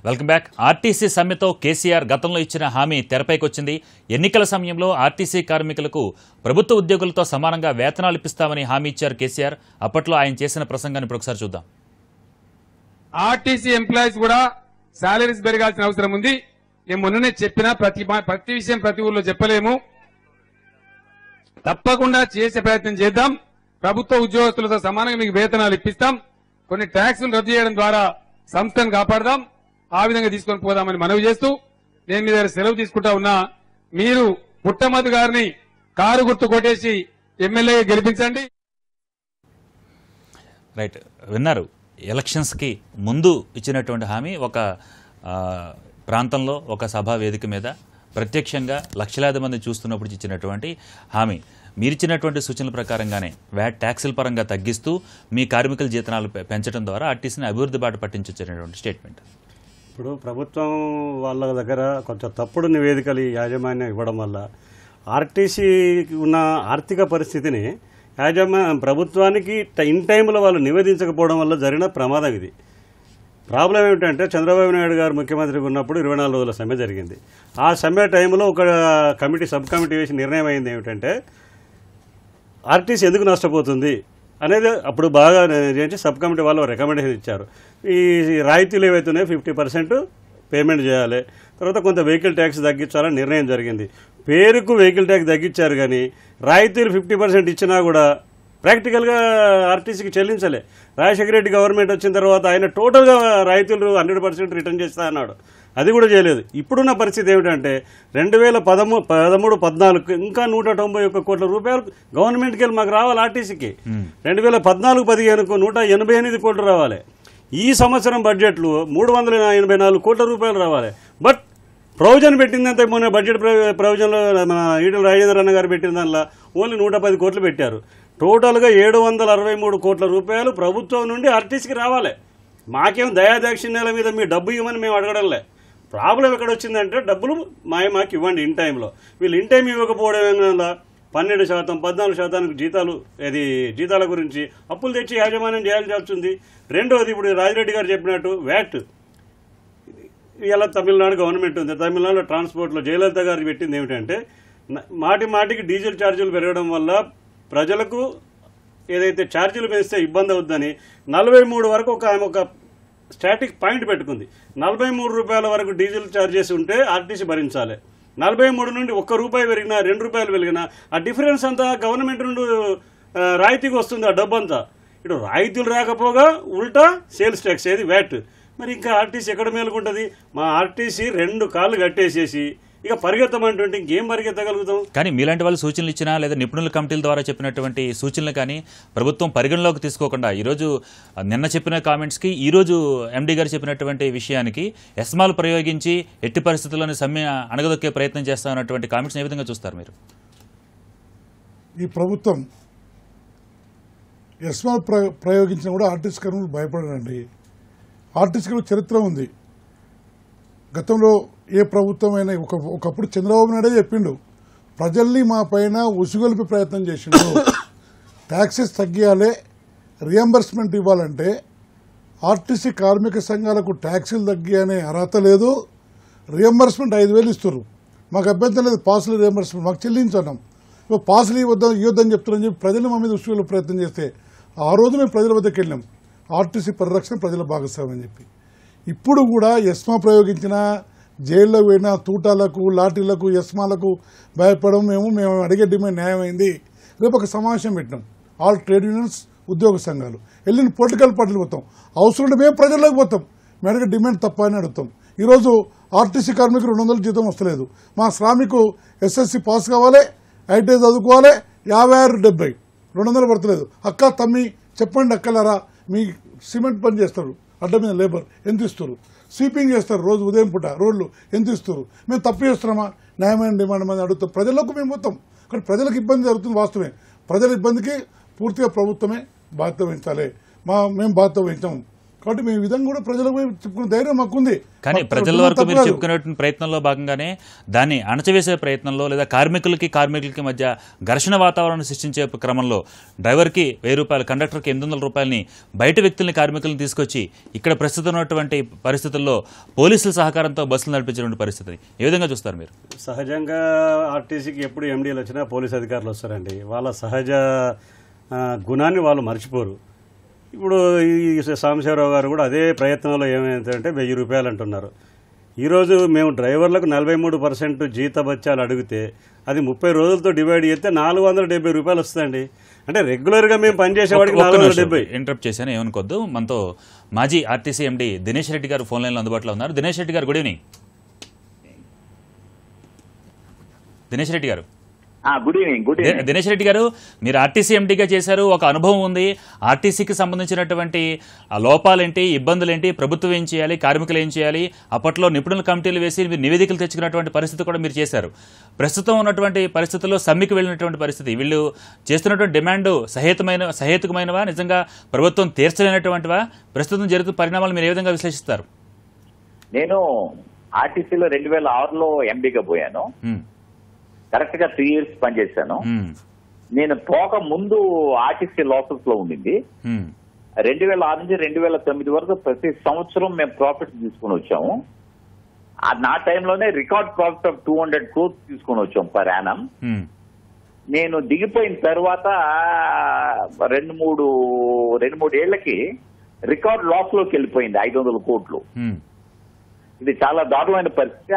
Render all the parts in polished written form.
Welcome back. RTC సమ్మెతో కేసీఆర్ గతంలో ఇచ్చిన హామీ తెరపైకి వచ్చింది. ఎన్నికల సమయంలో ఆర్టీసీ కార్మికులకు ప్రభుత్వ ఉద్యోగులతో సమానంగా వేతనాలు ఇప్పిస్తామని హామీ ఇచ్చారు కేసీఆర్. అప్పట్లో ఆయన చేసిన ప్రసంగాన్ని ఇప్పుడు ఒకసారి చూద్దాం. ఆర్టీసీ ఎంప్లాయీస్ కూడా సాలరీస్ పెరగాల్సిన అవసరం ఉంది. నేను మొన్ననే చెప్పినా ప్రతి విషయం ప్రతి ఊర్లో చెప్పలేము. తప్పకుండా చేసే ప్రయత్నం చేద్దాం. ప్రభుత్వ ఉద్యోగస్తులతో సమానంగా మీకు వేతనాలు ఇప్పిస్తాం. కొన్ని ట్యాక్సులు రద్దు చేయడం ద్వారా సంస్థను కాపాడదాం. ఆ విధంగా తీసుకొని పోదామని మనవి చేస్తూ నేను మీ దగ్గర సెలవు తీసుకుంటా ఉన్నా. మీరు పుట్టమధు గారిని కారు గుర్తు కొట్టేసి ఎమ్మెల్యేగా గెలిపించండి. రైట్, విన్నారు. ఎలక్షన్స్కి ముందు ఇచ్చినటువంటి హామీ ఒక ప్రాంతంలో ఒక సభా వేదిక మీద ప్రత్యక్షంగా లక్షలాది మంది చూస్తున్నప్పుడు ఇచ్చినటువంటి హామీ. మీరిచ్చినటువంటి సూచనల ప్రకారంగానే వ్యాట్ ట్యాక్సుల పరంగా తగ్గిస్తూ మీ కార్మికుల జీతాలు పెంచడం ద్వారా ఆర్టీసీని అభివృద్ధి బాట పట్టించొచ్చినటువంటి స్టేట్మెంట్. ఇప్పుడు ప్రభుత్వం వాళ్ళ దగ్గర కొంచెం తప్పుడు నివేదికలు యాజమాన్యం ఇవ్వడం వల్ల ఆర్టీసీకి ఉన్న ఆర్థిక పరిస్థితిని ప్రభుత్వానికి ఇన్ టైంలో వాళ్ళు నివేదించకపోవడం వల్ల జరిగిన ప్రమాదం ఇది. ప్రాబ్లం ఏమిటంటే చంద్రబాబు నాయుడు గారు ముఖ్యమంత్రిగా ఉన్నప్పుడు 24 రోజుల సమ్మె జరిగింది. ఆ సమ్మె టైంలో ఒక సబ్ కమిటీ వేసి నిర్ణయం అయింది ఏమిటంటే ఆర్టీసీ ఎందుకు నష్టపోతుంది అనేది అప్పుడు బాగా సబ్ కమిటీ వాళ్ళు రికమెండేషన్ ఇచ్చారు. ఈ రాయితీలు ఏవైతున్నాయో 50% పేమెంట్ చేయాలి, తర్వాత కొంత వెహికల్ ట్యాక్స్ తగ్గించాలని నిర్ణయం జరిగింది. పేరుకు వెహికల్ ట్యాక్స్ తగ్గించారు కానీ రాయితీలు 50% ఇచ్చినా కూడా ప్రాక్టికల్గా ఆర్టీసీకి చెల్లించలే. రాజశేఖర రెడ్డి గవర్నమెంట్ వచ్చిన తర్వాత ఆయన టోటల్గా రాయితీలు 100% రిటర్న్ చేస్తా అన్నాడు, అది కూడా చేయలేదు. ఇప్పుడున్న పరిస్థితి ఏమిటంటే 2013-14 ఇంకా 191 కోట్ల రూపాయలు గవర్నమెంట్కి వెళ్ళి మాకు రావాలి. ఆర్టీసీకి 2014-15కు 188 కోట్లు రావాలి. ఈ సంవత్సరం బడ్జెట్లు 384 కోట్ల రూపాయలు రావాలి. బట్ ప్రొవిజన్ పెట్టిందంటే మొన్న బడ్జెట్ ప్రొవిజన్లో మన ఈటల రాజేంద్ర అన్న గారు పెట్టిన దానిలో ఓన్లీ 110 కోట్లు పెట్టారు. టోటల్గా 763 కోట్ల రూపాయలు ప్రభుత్వం నుండి ఆర్టీసీకి రావాలి. మాకేం దయాదాక్షిణ్యాల మీద మీ డబ్బు ఇవ్వమని మేము అడగడంలే. ప్రాబ్లం ఎక్కడ వచ్చిందంటే డబ్బులు మాకు ఇవ్వండి ఇన్ టైంలో. వీళ్ళు ఇన్ టైం ఇవ్వకపోవడం వల్ల 12%, 14% జీతాల గురించి అప్పులు తెచ్చి యాజమాన్యం చేయాల్సి వస్తుంది. రెండోది, ఇప్పుడు రాజిరెడ్డి గారు చెప్పినట్టు వ్యాట్ ఇలా తమిళనాడు గవర్నమెంట్ ఉంది. తమిళనాడులో ట్రాన్స్పోర్ట్లో జయలలిత గారు పెట్టింది ఏమిటంటే మాటికి డీజిల్ ఛార్జీలు పెరగడం వల్ల ప్రజలకు ఏదైతే ఛార్జీలు పెంచితే ఇబ్బంది అవుతుందని 43 వరకు ఒక స్టాటిక్ పాయింట్ పెట్టుకుంది. 43 రూపాయల వరకు డీజిల్ ఛార్జెస్ ఉంటే ఆర్టీసీ భరించాలి. 43 నుండి 1 రూపాయి పెరిగినా 2 రూపాయలు పెరిగినా ఆ డిఫరెన్స్ అంతా గవర్నమెంట్ నుండి రాయితీకి వస్తుంది. ఆ డబ్బు అంతా ఇటు రాయితీలు రాకపోగా ఉల్టా సేల్స్ ట్యాక్స్ ఏది వ్యాట్. మరి ఇంకా ఆర్టీసీ ఎక్కడ మేలుకుంటుంది? మా ఆర్టీసీ 2 కాళ్ళు కట్టేసేసి ఇక పరిగెత్తమంటుంటే ఇంకేం పరిగెత్తగలుగుతాం? కానీ మీలాంటి వాళ్ళు సూచనలు ఇచ్చినా లేదా నిపుణుల కమిటీల ద్వారా చెప్పినటువంటి సూచనలు కానీ ప్రభుత్వం పరిగణలోకి తీసుకోకుండా ఈరోజు నిన్న చెప్పిన కామెంట్స్కి ఈరోజు ఎండీ గారు చెప్పినటువంటి విషయానికి ఎస్మాలు ప్రయోగించి ఎట్టి పరిస్థితుల్లోని సమ్మె అణగదొక్కే ప్రయత్నం చేస్తామన్నటువంటి కామెంట్స్ ఏ విధంగా చూస్తారు మీరు? ఈ ప్రభుత్వం ఎస్మాల్ ప్రయోగించినా కూడా ఆర్టీసీ కార్మికులు భయపడరండి. ఆర్టీసీకి చరిత్ర ఉంది. గతంలో ఏ ప్రభుత్వం అయినా ఒకప్పుడు చంద్రబాబు నాయుడే చెప్పిండు, ప్రజల్ని మా పైన ఉసుగొలిపి ప్రయత్నం చేసిండు. ట్యాక్సెస్ తగ్గియాలి, రియంబర్స్మెంట్ ఇవ్వాలంటే ఆర్టీసీ కార్మిక సంఘాలకు ట్యాక్సీలు తగ్గియనే అర్హత లేదు. రియంబర్స్మెంట్ 5,000 ఇస్తారు, మాకు అభ్యంతరం లేదు. పాసులు రియంబర్స్మెంట్ మాకు చెల్లించున్నాం, పాసులు ఇవ్వద్దని చెప్తున్నారని చెప్పి ప్రజలు మా మీద ఉసుగొలిపి ప్రయత్నం చేస్తే ఆ రోజు మేము ప్రజల వద్దకు వెళ్ళాం. ఆర్టీసీ పరిరక్షణ ప్రజల భాగస్వామ్యం అని చెప్పి. ఇప్పుడు కూడా ఎస్మా ప్రయోగించిన జైల్లో పోయిన తూటాలకు లాఠీలకు ఎస్మాలకు భయపడడం మేము అడిగే డిమాండ్ న్యాయమైంది. రేపు ఒక సమావేశం పెట్టినాం, ఆల్ ట్రేడ్ యూనియన్స్ ఉద్యోగ సంఘాలు వెళ్ళిన పొలిటికల్ పార్టీలు పోతాం, అవసరం మేము ప్రజల్లోకి పోతాం, మేము అడిగే డిమాండ్ తప్ప అని అడుగుతాం. ఈరోజు ఆర్టీసీ కార్మికులు 200 జీతం వస్తలేదు, మా శ్రామికు ఎస్ఎస్సి పాస్ కావాలి, ఐటీఐ చదువుకోవాలి, 56-70 200 పడతలేదు. అక్క తమ్మి చెప్పండి అక్కలారా, మీ సిమెంట్ పని చేస్తారు అడ్డ మీద లేబర్ ఎంత ఇస్తారు, స్వీపింగ్ చేస్తారు రోజు ఉదయం పూట రోడ్లు ఎంత ఇస్తారు, మేము తప్పు చేస్తున్నామా? న్యాయమైన డిమాండ్ మంది అడుగుతాం, ప్రజల్లోకి మేము పోతాం. కానీ ప్రజలకు ఇబ్బంది జరుగుతుంది వాస్తవమే. ప్రజల ఇబ్బందికి పూర్తిగా ప్రభుత్వమే బాధ్యత వహించాలి. మేము బాధ్యత వహించాం. కాబట్టి మేము ఈ విధంగా కూడా ప్రజలకు చెప్పుకునే ధైర్యం మాకుంది. కానీ ప్రజల వరకు మీరు చెప్పుకునే ప్రయత్నంలో భాగంగానే దాన్ని అణచివేసే ప్రయత్నంలో లేదా కార్మికులకి మధ్య ఘర్షణ వాతావరణం సృష్టించే క్రమంలో డ్రైవర్కి 1000 రూపాయలు, కండక్టర్కి 800 రూపాయలని బయట వ్యక్తుల్ని కార్మికులను తీసుకొచ్చి ఇక్కడ ప్రస్తుతం ఉన్నటువంటి పరిస్థితుల్లో పోలీసుల సహకారంతో బస్సులు నడిపించినటువంటి పరిస్థితిని ఏ విధంగా చూస్తారు మీరు? సహజంగా ఆర్టీసీకి ఎప్పుడు ఎండీలు వచ్చినా పోలీస్ అధికారులు వస్తారండి. వాళ్ళ సహజ గుణాన్ని వాళ్ళు మర్చిపోరు. ఇప్పుడు ఈ సాంబశివరావు గారు కూడా అదే ప్రయత్నంలో ఏమైందంటే 1000 రూపాయలు అంటున్నారు. ఈరోజు మేము డ్రైవర్లకు 43% జీతభత్యాలు అడిగితే అది 30 రోజులతో డివైడ్ చేస్తే 470 రూపాయలు వస్తుందండి. అంటే రెగ్యులర్గా మేము పనిచేసేవాడికి 470. ఇంటరప్ట్ చేశాను, ఏమనుకోద్దు. మనతో మాజీ ఆర్టీసీ ఎండీ దినేష్ రెడ్డి గారు ఫోన్ లైన్లో అందుబాటులో ఉన్నారు. దినేష్ రెడ్డి గారు, గుడ్ ఈవినింగ్. దినేష్ రెడ్డి గారు, గుడ్ ఈవినింగ్. దినేష్ రెడ్డి గారు, మీరు ఆర్టీసీ ఎండీగా చేశారు, ఒక అనుభవం ఉంది. ఆర్టీసీకి సంబంధించినటువంటి లోపాలేంటి, ఇబ్బందులేంటి, ప్రభుత్వం ఏం చేయాలి, కార్మికులు ఏం చేయాలి, అప్పట్లో నిపుణుల కమిటీలు వేసి మీరు నివేదికలు తెచ్చుకున్నటువంటి పరిస్థితి కూడా మీరు చేశారు. ప్రస్తుతం ఉన్నటువంటి పరిస్థితుల్లో సమ్మెకు వెళ్ళినటువంటి పరిస్థితి, వీళ్ళు చేస్తున్నటువంటి డిమాండ్ సహేతుకమైనవా, నిజంగా ప్రభుత్వం తీర్చలేనటువంటివా? ప్రస్తుతం జరుగుతున్న పరిణామాలు మీరు ఏ విధంగా విశ్లేషిస్తారు? నేను ఆర్టీసీలో 2006లో ఎండీగా పోయాను. కరెక్ట్ గా 3 years పనిచేశాను. నేను పోక ముందు ఆర్టీసీ లాసెస్ లో ఉండింది. 2006 నుంచి 2009 వరకు ప్రతి సంవత్సరం మేము ప్రాఫిట్స్ తీసుకుని వచ్చాము. నా టైంలోనే రికార్డ్ ప్రాఫిట్ ఆఫ్ 200 crores తీసుకుని వచ్చాం పర్ యానం. నేను దిగిపోయిన తర్వాత 2-3 ఏళ్లకి రికార్డ్ లాస్ లోకి వెళ్ళిపోయింది 500 కోట్లు. ఇది చాలా దారుణమైన పరిస్థితి.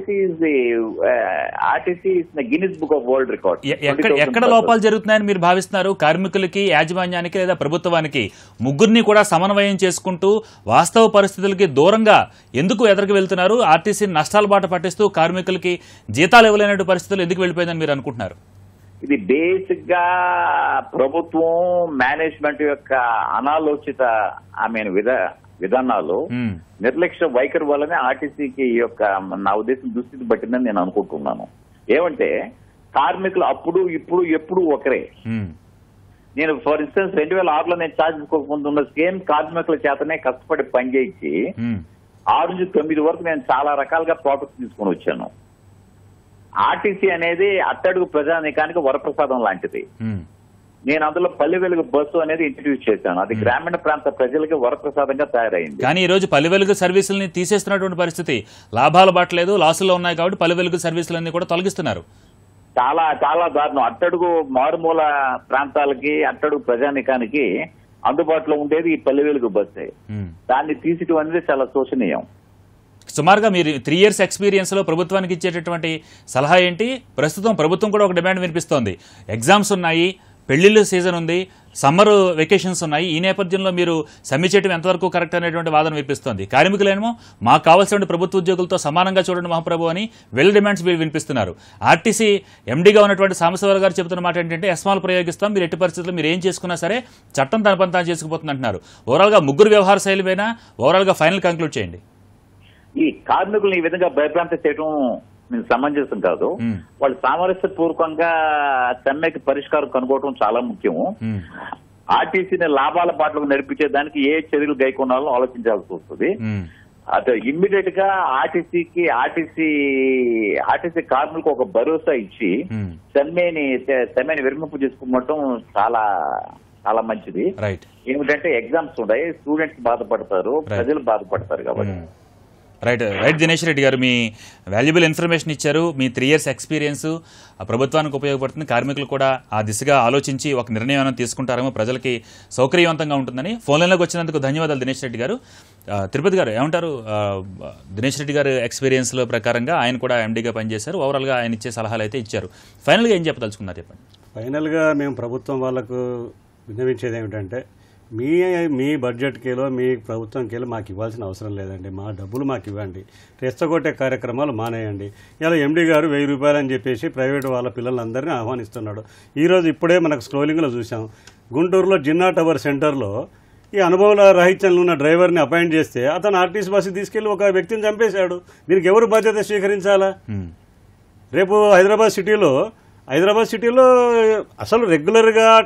RTC Guinness book of world record. ఎక్కడ లోపాలు జరుగుతున్నాయని మీరు భావిస్తున్నారు? కార్మికులకి, యాజమాన్యానికి లేదా ప్రభుత్వానికి ముగ్గురిని కూడా సమన్వయం చేసుకుంటూ వాస్తవ పరిస్థితులకి దూరంగా ఎందుకు ఎదరికి వెళ్తున్నారు? ఆర్టీసీ నష్టాల బాట పట్టిస్తూ కార్మికులకి జీతాలు ఇవ్వలేనటువంటి పరిస్థితులు ఎందుకు వెళ్ళిపోయిందని మీరు అనుకుంటున్నారు? ఇది బేసిక్ గా ప్రభుత్వం మేనేజ్మెంట్ యొక్క అనాలోచిత విధానాలు, నిర్లక్ష్య వైఖరి వల్లనే ఆర్టీసీకి యొక్క నా ఉద్దేశం దుస్థితి పట్టిందని నేను అనుకుంటున్నాను. ఏమంటే కార్మికులు అప్పుడు ఇప్పుడు ఎప్పుడు ఒకరే. నేను ఫర్ ఇన్స్టెన్స్ 2006లో నేను ఛార్జ్ తీసుకోకముందు ఉన్న సేమ్ కార్మికుల చేతనే కష్టపడి పనిచేయించి 6 నుంచి 9 వరకు నేను చాలా రకాలుగా ప్రాఫిట్స్ తీసుకుని వచ్చాను. ఆర్టీసీ అనేది అట్టడుగు ప్రజానీకానికి వరప్రసాదం లాంటిది. నేను అందులో పల్లె వెలుగు బస్సు అనేది ఇంట్రడ్యూస్ చేశాను. అది గ్రామీణ ప్రాంత ప్రజలకి వరప్రసాదంగా తయారైంది. కానీ ఈ రోజు పల్లె వెలుగు సర్వీసులని తీసేస్తున్నటువంటి పరిస్థితి, లాభాలు బాటలేదు, లాసుల్లో ఉన్నాయి కాబట్టి పల్లె వెలుగు సర్వీసులన్నీ కూడా తొలగిస్తున్నారు. చాలా చాలా దారుణం. అట్టడుగు మారుమూల ప్రాంతాలకి, అట్టడుగు ప్రజానీకానికి అందుబాటులో ఉండేది ఈ పల్లె వెలుగు బస్సే. దాన్ని తీసేయడం అనేది చాలా శోచనీయం. సుమారుగా మీరు 3 years ఎక్స్పీరియన్స్ లో ప్రభుత్వానికి ఇచ్చేటటువంటి సలహా ఏంటి? ప్రస్తుతం ప్రభుత్వం కూడా ఒక డిమాండ్ వినిపిస్తోంది. ఎగ్జామ్స్ ఉన్నాయి, పెళ్లిళ్ళ సీజన్ ఉంది, సమ్మర్ వెకేషన్స్ ఉన్నాయి. ఈ నేపథ్యంలో మీరు సమ్మె చేయడం ఎంతవరకు కరెక్ట్ అనేటువంటి వాదన వినిపిస్తోంది. కార్మికులేమో మాకు కావాల్సిన ప్రభుత్వ ఉద్యోగులతో సమానంగా చూడండి మహాప్రభు అని వెల్ డిమాండ్స్ వినిపిస్తున్నారు. ఆర్టీసీ ఎండీగా ఉన్నటువంటి సాంబశివరావు గారు చెబుతున్న మాట ఏంటంటే ఎస్మాల్ ప్రయోగిస్తాం, మీరు ఎట్టి పరిస్థితుల్లో మీరు ఏం చేసుకున్నా సరే చట్టం తన పని తాను చేసుకుపోతుంది అంటున్నారు. ఓవరాల్ గా ముగ్గురు వ్యవహార శైలి పైన ఓవరాల్ గా ఫైనల్ కంక్లూడ్ చేయండి. ఈ కార్మికులను ఈ విధంగా భయభ్రాంతి చేయడం సమంజసం కాదు. వాళ్ళు సామరస్య పూర్వకంగా సమ్మెకి పరిష్కారం కనుగోవడం చాలా ముఖ్యము. ఆర్టీసీని లాభాల బాటలకు నడిపించేదానికి ఏ చర్యలు గైకొనాలో ఆలోచించాల్సి వస్తుంది. అటు ఇమ్మీడియట్ గా ఆర్టీసీ కార్మికులకు ఒక భరోసా ఇచ్చి సమ్మెని విరమింపు చేసుకోవటం చాలా చాలా మంచిది. ఏమిటంటే ఎగ్జామ్స్ ఉన్నాయి, స్టూడెంట్స్ బాధపడతారు, ప్రజలు బాధపడతారు కాబట్టి. రైట్ దినేష్ రెడ్డి గారు, మీ వాల్యుబుల్ ఇన్ఫర్మేషన్ ఇచ్చారు. మీ 3 years ఎక్స్పీరియన్స్ ప్రభుత్వానికి ఉపయోగపడుతుంది. కార్మికులు కూడా ఆ దిశగా ఆలోచించి ఒక నిర్ణయం తీసుకుంటారేమో, ప్రజలకి సౌకర్యవంతంగా ఉంటుందని. ఫోన్ లైన్లోకి వచ్చినందుకు ధన్యవాదాలు దినేష్ రెడ్డి గారు. తిరుపతి గారు ఏమంటారు? దినేష్ రెడ్డి గారు ఎక్స్పీరియన్స్లో ప్రకారంగా ఆయన కూడా ఎండీగా పనిచేశారు. ఓవరాల్గా ఆయన ఇచ్చే సలహాలు అయితే ఇచ్చారు. ఫైనల్గా ఏం చెప్పదలుచుకున్నారు చెప్పండి. ఫైనల్గా మేము ప్రభుత్వం వాళ్ళకు విన్నవించేది ఏమిటంటే మీ బడ్జెట్కేలో మీ ప్రభుత్వంకేలో మాకు ఇవ్వాల్సిన అవసరం లేదండి. మా డబ్బులు మాకు ఇవ్వండి. రెచ్చగొట్టే కార్యక్రమాలు మానేయండి. ఇలా ఎండీ గారు 1000 రూపాయలు అని చెప్పేసి ప్రైవేటు వాళ్ళ పిల్లలందరినీ ఆహ్వానిస్తున్నాడు. ఈరోజు ఇప్పుడే మనకు స్క్రోలింగ్లో చూసాం, గుంటూరులో జిన్నా టవర్ సెంటర్లో ఈ అనుభవ రాహిత్యంలో ఉన్న డ్రైవర్ని అపాయింట్ చేస్తే అతను ఆర్టీసీ బస్సు తీసుకెళ్లి ఒక వ్యక్తిని చంపేశాడు. దీనికి ఎవరు బాధ్యత స్వీకరించాలా? రేపు హైదరాబాద్ సిటీలో అసలు రెగ్యులర్గా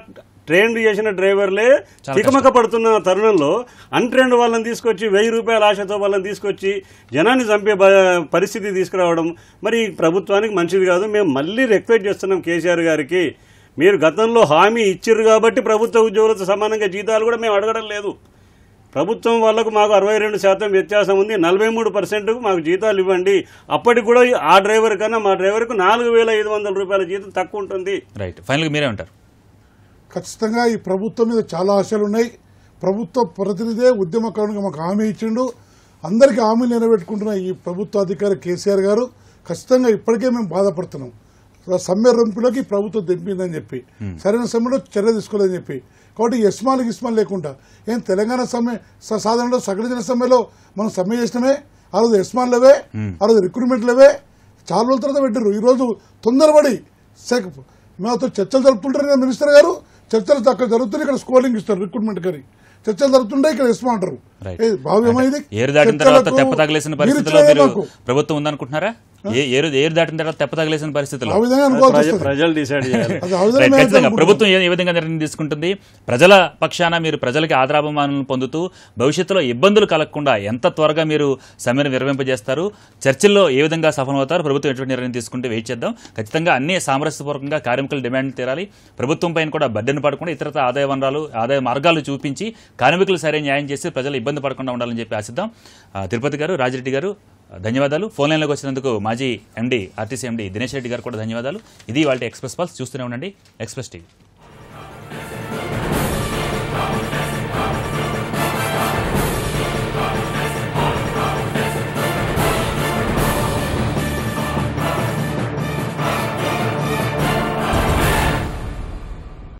ట్రైన్డ్ చేసిన డ్రైవర్లే తికమక పడుతున్న తరుణంలో అన్ట్రైన్డ్ వాళ్ళని తీసుకొచ్చి 1000 రూపాయల ఆశతో వాళ్ళని తీసుకొచ్చి జనాన్ని చంపే పరిస్థితి తీసుకురావడం మరి ప్రభుత్వానికి మంచిది కాదు. మేము మళ్ళీ రిక్వెస్ట్ చేస్తున్నాం కేసీఆర్ గారికి, మీరు గతంలో హామీ ఇచ్చిర్రు కాబట్టి ప్రభుత్వ ఉద్యోగులతో సమానంగా జీతాలు కూడా మేము అడగడం లేదు. ప్రభుత్వం వాళ్ళకు మాకు 62% వ్యత్యాసం ఉంది, 43% మాకు జీతాలు ఇవ్వండి. అప్పటికి కూడా ఆ డ్రైవర్ కన్నా మా డ్రైవర్కు 4500 రూపాయల జీతం తక్కువ ఉంటుంది. రైట్, ఫైనల్గా మీరే ఉంటారు? ఖచ్చితంగా ఈ ప్రభుత్వం మీద చాలా ఆశలు ఉన్నాయి. ప్రభుత్వ ప్రతినిధే ఉద్యమకారునిగా మాకు హామీ ఇచ్చిండు. అందరికీ హామీ నిలబెట్టుకుంటున్న ఈ ప్రభుత్వ అధికారి కేసీఆర్ గారు ఖచ్చితంగా ఇప్పటికే మేము బాధపడుతున్నాం. సమ్మె రొంపులోకి ప్రభుత్వం దింపిందని చెప్పి సరైన సమయంలో చర్య తీసుకోలేదని చెప్పి. కాబట్టి ఎస్మాలకు ఇస్మాలు లేకుండా ఏం తెలంగాణ సమ్మె సాధారణలో సగటు సమ్మెలో మనం సమ్మె చేసినమే, ఆ రోజు ఎస్మాన్ లేవే, ఆ రోజు రిక్రూట్మెంట్ లేవే, చాలా రోజుల తర్వాత పెట్టారు. ఈ రోజు తొందరపడి మాతో చర్చలు జరుపుతుంటారు కదా మినిస్టర్ గారు, చర్చలు అక్కడ జరుగుతుంది, ఇక్కడ స్కోరింగ్ ఇస్తారు రిక్రూట్మెంట్ కానీ చర్చలు జరుగుతుంటే ఇక్కడ ఎస్మా అంటారు. భావ్యమైంది ఏరు దాటిన తర్వాత తెప్ప తగిలేసిన పరిస్థితిలో మీరు ప్రభుత్వం ఉందనుకుంటున్నారా? ఏరు దాటిన తర్వాత తెప్ప తగిలేసిన పరిస్థితిలో ప్రజలు డిసైడ్ చేయాలి. ఖచ్చితంగా ప్రభుత్వం ఏ విధంగా నిర్ణయం తీసుకుంటుంది? ప్రజల పక్షాన మీరు ప్రజలకి ఆదరాభిమానులను పొందుతూ భవిష్యత్తులో ఇబ్బందులు కలగకుండా ఎంత త్వరగా మీరు సమ్మెను నిర్వహింపజేస్తారు, చర్చల్లో ఏ విధంగా సఫలమవుతారు, ప్రభుత్వం ఎటువంటి నిర్ణయం తీసుకుంటే వెయిట్ చేద్దాం. ఖచ్చితంగా అన్ని సామరస్యపూర్వకంగా కార్మికుల డిమాండ్ తీరాలి. ప్రభుత్వం పైన కూడా బడ్డెను పడకుండా ఇతరత ఆదాయ వనరాలు ఆదాయ మార్గాలు చూపించి కార్మికులు సరైన న్యాయం చేసి ప్రజలు ఇబ్బంది పడకుండా ఉండాలని చెప్పి ఆశిద్దాం. తిరుపతి గారు, రాజిరెడ్డి గారు ధన్యవాదాలు. ఫోన్ లైన్లోకి వచ్చినందుకు మాజీ MD RTC MD Dinesh Reddy గారు కూడా ధన్యవాదాలు. ఇది వాళ్ళ ఎక్స్ప్రెస్ పల్స్. చూస్తూనే ఉండండి ఎక్స్ప్రెస్ టీవీ.